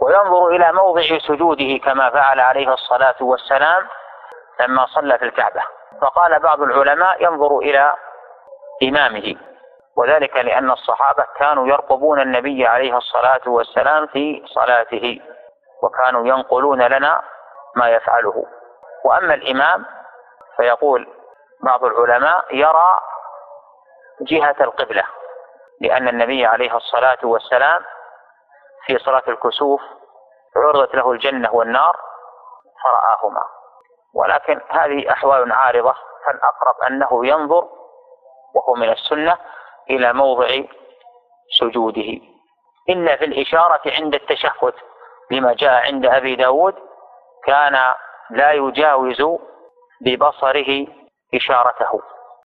وينظر إلى موضع سجوده كما فعل عليه الصلاة والسلام لما صلى في الكعبة. فقال بعض العلماء ينظر إلى إمامه، وذلك لأن الصحابة كانوا يرقبون النبي عليه الصلاة والسلام في صلاته، وكانوا ينقلون لنا ما يفعله. وأما الإمام فيقول بعض العلماء يرى جهة القبلة، لأن النبي عليه الصلاة والسلام في صلاة الكسوف عرضت له الجنة والنار فرآهما، ولكن هذه أحوال عارضة، فالأقرب أنه ينظر وهو من السنة إلى موضع سجوده، إلا في الإشارة عند التشهد، لما جاء عند أبي داود كان لا يجاوز ببصره إشارته.